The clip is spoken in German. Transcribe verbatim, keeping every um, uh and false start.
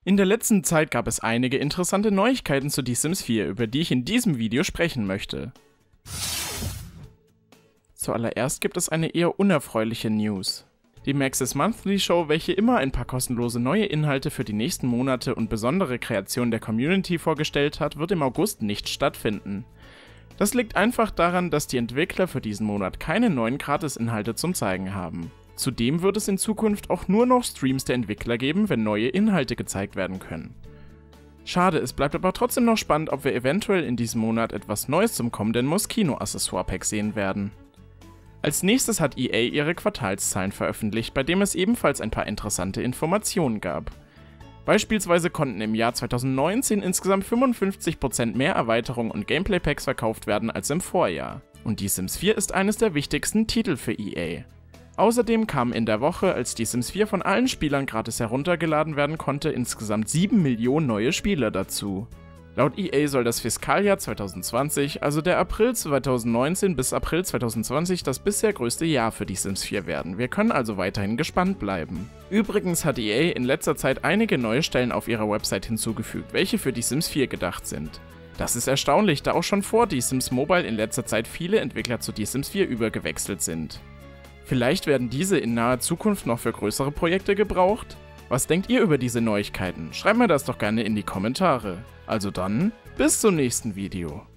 In der letzten Zeit gab es einige interessante Neuigkeiten zu The Sims vier, über die ich in diesem Video sprechen möchte. Zuallererst gibt es eine eher unerfreuliche News. Die Maxis Monthly Show, welche immer ein paar kostenlose neue Inhalte für die nächsten Monate und besondere Kreationen der Community vorgestellt hat, wird im August nicht stattfinden. Das liegt einfach daran, dass die Entwickler für diesen Monat keine neuen Gratis-Inhalte zum Zeigen haben. Zudem wird es in Zukunft auch nur noch Streams der Entwickler geben, wenn neue Inhalte gezeigt werden können. Schade, es bleibt aber trotzdem noch spannend, ob wir eventuell in diesem Monat etwas Neues zum kommenden Moschino-Accessoire-Pack sehen werden. Als nächstes hat E A ihre Quartalszahlen veröffentlicht, bei dem es ebenfalls ein paar interessante Informationen gab. Beispielsweise konnten im Jahr zweitausendneunzehn insgesamt fünfundfünfzig Prozent mehr Erweiterungen und Gameplay-Packs verkauft werden als im Vorjahr. Und The Sims vier ist eines der wichtigsten Titel für E A. Außerdem kamen in der Woche, als The Sims vier von allen Spielern gratis heruntergeladen werden konnte, insgesamt sieben Millionen neue Spieler dazu. Laut E A soll das Fiskaljahr zweitausendzwanzig, also der April zweitausendneunzehn bis April zweitausendzwanzig, das bisher größte Jahr für The Sims vier werden. Wir können also weiterhin gespannt bleiben. Übrigens hat E A in letzter Zeit einige neue Stellen auf ihrer Website hinzugefügt, welche für The Sims vier gedacht sind. Das ist erstaunlich, da auch schon vor The Sims Mobile in letzter Zeit viele Entwickler zu The Sims vier übergewechselt sind. Vielleicht werden diese in naher Zukunft noch für größere Projekte gebraucht? Was denkt ihr über diese Neuigkeiten? Schreibt mir das doch gerne in die Kommentare. Also dann, bis zum nächsten Video.